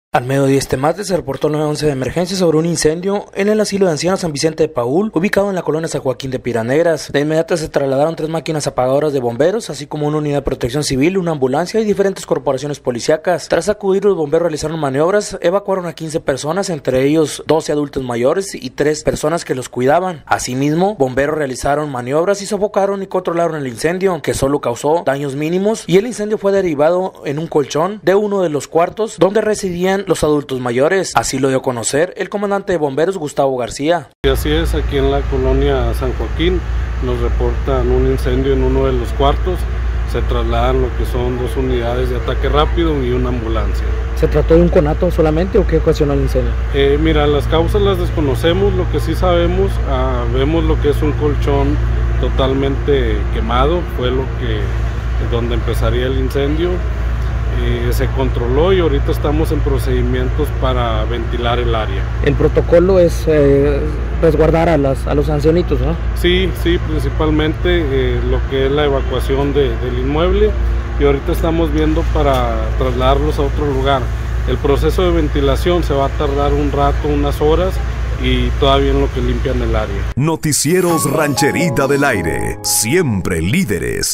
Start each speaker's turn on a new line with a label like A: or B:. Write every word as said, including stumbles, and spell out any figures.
A: Al mediodía este martes se reportó el nueve once de emergencia sobre un incendio en el asilo de ancianos San Vicente de Paúl, ubicado en la colonia San Joaquín de Piranegras. De inmediato se trasladaron tres máquinas apagadoras de bomberos, así como una unidad de protección civil, una ambulancia y diferentes corporaciones policíacas. Tras acudir, los bomberos realizaron maniobras, evacuaron a quince personas, entre ellos doce adultos mayores y tres personas que los cuidaban. Asimismo, bomberos realizaron maniobras y sofocaron y controlaron el incendio, que solo causó daños mínimos, y el incendio fue derivado en un colchón de uno de los cuartos donde residían los adultos mayores. Así lo dio a conocer el comandante de bomberos, Gustavo García.
B: Y así es, aquí en la colonia San Joaquín nos reportan un incendio en uno de los cuartos. Se trasladan lo que son dos unidades de ataque rápido y una ambulancia.
A: ¿Se trató de un conato solamente o qué ocasionó el incendio?
B: Eh, mira, las causas las desconocemos, lo que sí sabemos, ah, vemos lo que es un colchón totalmente quemado, fue lo que donde empezaría el incendio. Eh, se controló y ahorita estamos en procedimientos para ventilar el área.
A: El protocolo es eh, resguardar a, las, a los ancianitos, ¿no?
B: Sí, sí, principalmente eh, lo que es la evacuación de, del inmueble, y ahorita estamos viendo para trasladarlos a otro lugar. El proceso de ventilación se va a tardar un rato, unas horas, y todavía en lo que limpian el área.
C: Noticieros Rancherita del Aire, siempre líderes.